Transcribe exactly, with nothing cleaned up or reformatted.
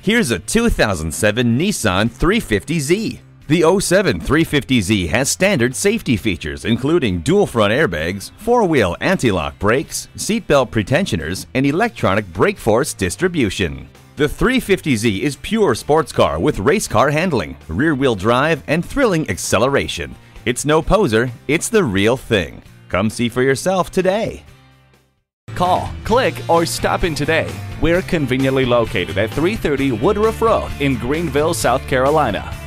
Here's a two thousand seven Nissan three fifty Z. The oh seven three fifty Z has standard safety features including dual front airbags, four-wheel anti-lock brakes, seatbelt pretensioners, and electronic brake force distribution. The three fifty Z is pure sports car with race car handling, rear-wheel drive, and thrilling acceleration. It's no poser, it's the real thing. Come see for yourself today. Call, click, or stop in today. We're conveniently located at three thirty Woodruff Road in Greenville, South Carolina.